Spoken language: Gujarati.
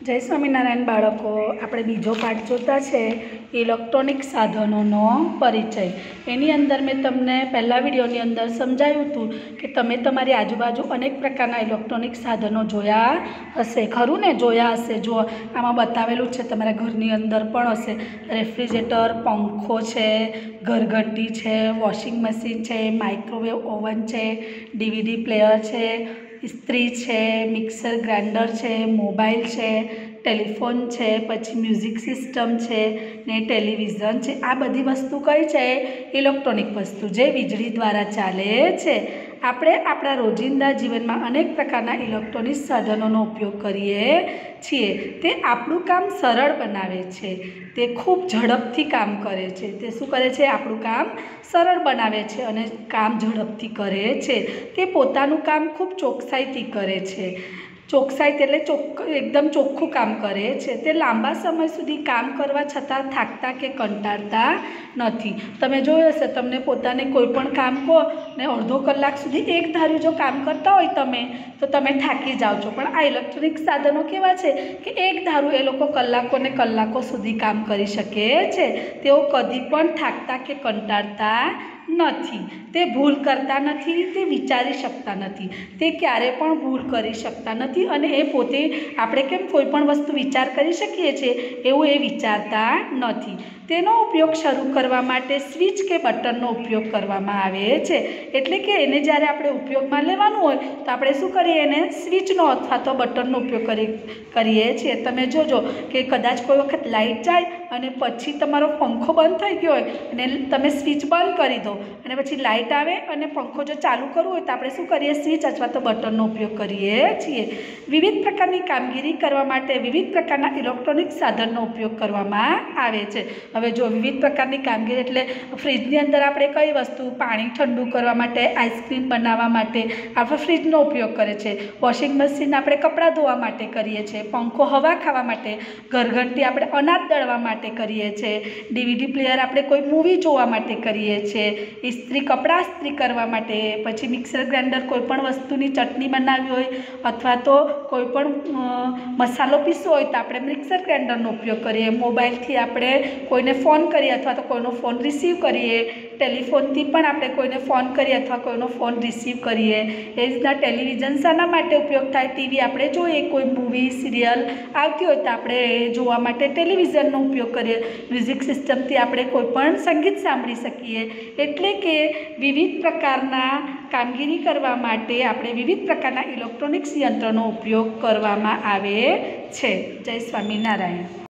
जय स्वामीनारायण बाळको આપણે બીજો પાઠ જોતા છે ઇલેક્ટ્રોનિક સાધનોનો પરિચય। એની અંદર મેં તમને પહેલા વિડીયોની અંદર સમજાવ્યું હતું કે તમે તમારી આજુબાજુ અનેક પ્રકારના ઇલેક્ટ્રોનિક સાધનો જોયા હશે, ખરું ને? જોયા હશે। જો આમાં બતાવેલું છે, તમારા ઘરની અંદર પણ હશે। રેફ્રિજરેટર, પંખો છે, ઘરઘંટી છે, વોશિંગ મશીન છે, માઇક્રોવેવ ઓવન છે, ડીવીડી પ્લેયર છે, इस्त्री है, मिक्सर ग्राइंडर है, मोबाइल है, टेलिफोन है, पछी म्यूजिक सिस्टम है ने टेलिविजन है। आ बधी वस्तु कई है? इलेक्ट्रॉनिक वस्तु जे वीजળી द्वारा चाले छे। આપણે આપણા રોજિંદા જીવનમાં અનેક પ્રકારના ઇલેક્ટ્રોનિક સાધનોનો ઉપયોગ કરીએ છીએ। તે આપણું કામ સરળ બનાવે છે, તે ખૂબ ઝડપથી કામ કરે છે। તે શું કરે છે? આપણું કામ સરળ બનાવે છે અને કામ ઝડપથી કરે છે। તે પોતાનું કામ ખૂબ ચોકસાઈથી કરે છે। ચોકસાઈ એટલે એકદમ ચોખ્ખું કામ કરે છે। તે લાંબા સમય સુધી કામ કરવા છતાં થાકતા કે કંટાળતા નથી। તમે જોયું હશે, તમને પોતાને કોઈ પણ કામ કહો ને અડધો કલાક સુધી એક ધાર્યું જો કામ કરતા હોય તમે તો તમે થાકી જાઓ છો, પણ આ ઇલેક્ટ્રોનિક સાધનો કેવા છે કે એક ધારું એ લોકો કલાકો ને કલાકો સુધી કામ કરી શકે છે। તેઓ કદી પણ થાકતા કે કંટાળતા નથી। તે ભૂલ કરતા નથી, તે વિચારી શકતા નથી, તે ક્યારે પણ ભૂલ કરી શકતા નથી અને એ પોતે આપણે કેમ કોઈ પણ વસ્તુ વિચાર કરી શકીએ છીએ એવું એ વિચારતા નથી। તેનો ઉપયોગ શરૂ કરવા માટે સ્વિચ કે બટનનો ઉપયોગ કરવામાં આવે છે। એટલે કે એને જ્યારે આપણે ઉપયોગમાં લેવાનું હોય તો આપણે શું કરીએ? એને સ્વિચનો અથવા તો બટનનો ઉપયોગ કરીએ છીએ। તમે જોજો કે કદાચ કોઈ વખત લાઇટ જાય અને પછી તમારો પંખો બંધ થઈ ગયો હોય અને તમે સ્વિચ બંધ કરી દો અને પછી લાઇટ આવે અને પંખો જો ચાલુ કરવો હોય તો આપણે શું કરીએ? સ્વિચ અથવા તો બટનનો ઉપયોગ કરીએ છીએ। વિવિધ પ્રકારની કામગીરી કરવા માટે વિવિધ પ્રકારના ઇલેક્ટ્રોનિક સાધનનો ઉપયોગ કરવામાં આવે છે। હવે જો વિવિધ પ્રકારની કામગીરી એટલે ફ્રીજની અંદર આપણે કઈ વસ્તુ, પાણી ઠંડુ કરવા માટે, આઈસ્ક્રીમ બનાવવા માટે આપણે ફ્રીજનો ઉપયોગ કરે છે। વોશિંગ મશીન આપણે કપડાં ધોવા માટે કરીએ છીએ। પંખો હવા ખાવા માટે, ઘરઘંટી આપણે અનાજ દળવા માટે કરીએ છીએ। ડીવીડી પ્લેયર આપણે કોઈ મૂવી જોવા માટે કરીએ છીએ। ઇસ્ત્રી કપડાં ઇસ્ત્રી કરવા માટે, પછી મિક્સર ગ્રાઇન્ડર કોઈ પણ વસ્તુની ચટણી બનાવવી હોય અથવા તો કોઈ પણ મસાલો પીસવો હોય તો આપણે મિક્સર ગ્રાઇન્ડરનો ઉપયોગ કરીએ। મોબાઈલથી આપણે કોઈને ફોન કરીએ અથવા તો કોઈનો ફોન રિસીવ કરીએ। ટેલિફોનથી પણ આપણે કોઈને ફોન કરીએ અથવા કોઈનો ફોન રિસીવ કરીએ। એ રીતના ટેલિવિઝન શાના માટે ઉપયોગ થાય? ટીવી આપણે જોઈએ, કોઈ મૂવી સિરિયલ આવતી હોય તો આપણે જોવા માટે ટેલિવિઝનનો ઉપયોગ કરીએ। મ્યુઝિક સિસ્ટમથી આપણે કોઈ પણ સંગીત સાંભળી શકીએ। એટલે કે વિવિધ પ્રકારના કામગીરી કરવા માટે આપણે વિવિધ પ્રકારના ઇલેક્ટ્રોનિક્સ યંત્રનો ઉપયોગ કરવામાં આવે છે। જય સ્વામિનારાયણ।